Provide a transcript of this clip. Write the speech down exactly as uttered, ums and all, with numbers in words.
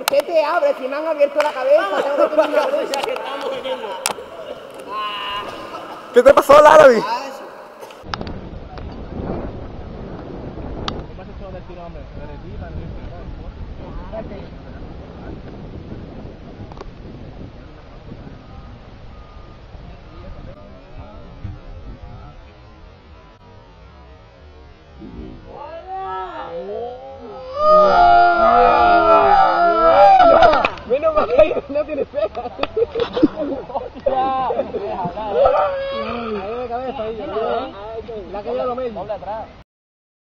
¿Por qué te abres si me han abierto la cabeza? Tengo que tener una Ya que estamos bebiendo. ¿Qué te pasó, Larabi? Menos mal que no tiene fe. Ahí de cabeza, ahí. La que yo lo mismo. Doble atrás.